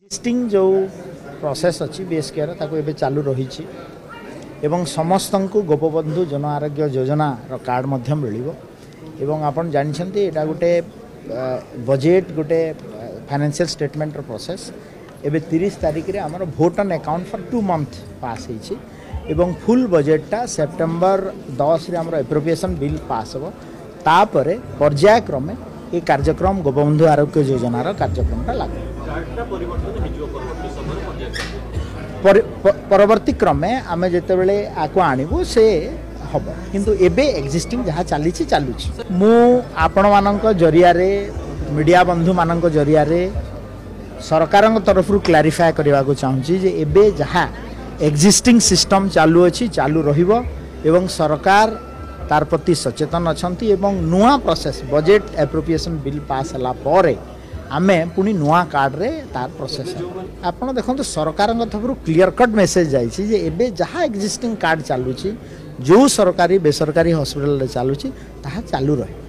Existing जो process अच्छी BSK ताको चालू रही एवं समस्त को गोपबंधु जन आरोग्य योजना कार्ड मिल आपन जानते यहाँ गोटे बजेट गोटे फाइनेंशियल स्टेटमेंट प्रोसेस एबे 30 तारिख रे आमर vote on account for 2 month pass होइछि एवं फुल बजेटटा सेप्टेम्बर 10 रे आमर एप्रोप्रिएशन बिल पास हो तापरे पर्यायक्रमे ये कार्यक्रम गोपबंधु आरोग्य योजनार कार्यक्रमटा लागू परवर्ती क्रमे आमे जेतेबेले आको आनिबो से हम किंतु एबे एक्जिस्टिंग जहाँ चली मु आपण मानक जरिया रे मीडिया बंधु मानक जरिया रे सरकार तरफ क्लारिफाई करने को चाहूँगी जे एबे जहाँ एक्जिस्टिंग सिस्टम चालू अच्छी चालू रहिबो एवं सरकार तार प्रति सचेतन अछंती एवं नुआ process budget appropriation bill pass हला परे आमे पुनी नुआ कार्ड रे तार प्रोसेस आपण देखो सरकार तरफ क्लियर कट मेसेज जाइए जे एबे जहाँ एक्जिस्टिंग कार्ड चालू जो सरकारी बेसरकारी हॉस्पिटल रे चालू ताहा चालू रहे।